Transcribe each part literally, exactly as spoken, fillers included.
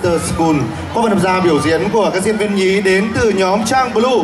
After School. Qua phần tham gia biểu diễn của các diễn viên nhí đến từ nhóm TRANG Blue.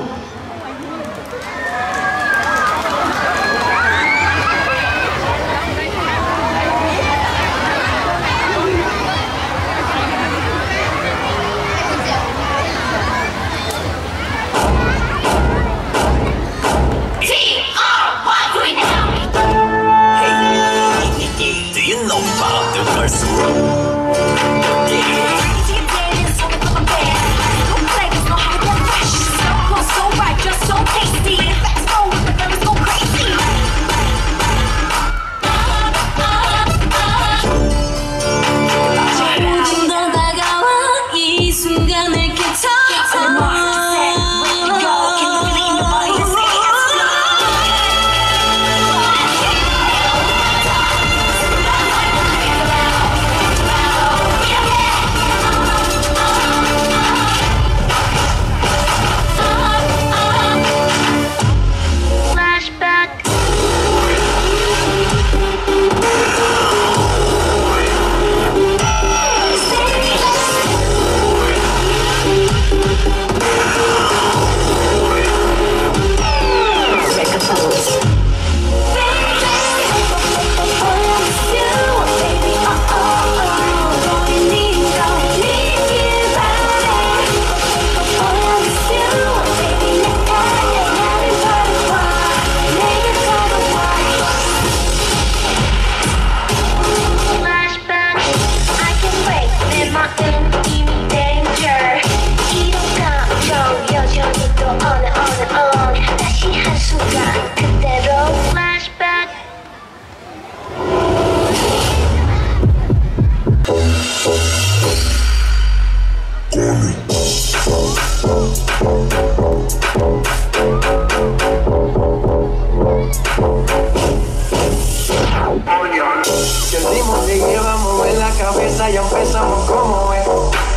Ya empezamos como es.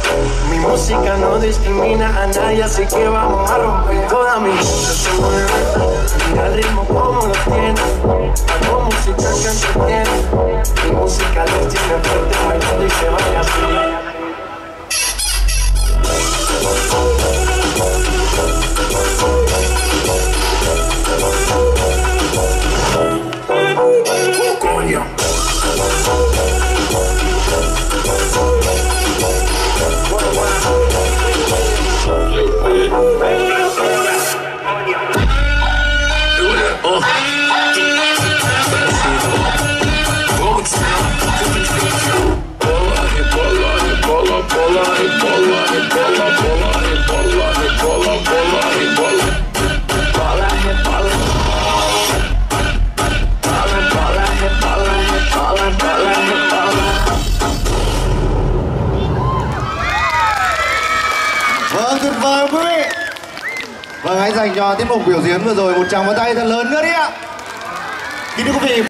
Mi música no discrimina a nadie, así que vamos a romper. Toda mi música se mueve, mira el ritmo como lo tiene. Hago música que entretiene. Mi música les tiene fuerte, bailando y se vaya así. Vâng, tuyệt vời quý vị. Vâng, hãy dành cho tiết mục biểu diễn vừa rồi một tràng pháo tay thật lớn nữa đi ạ. Kính thưa quý vị.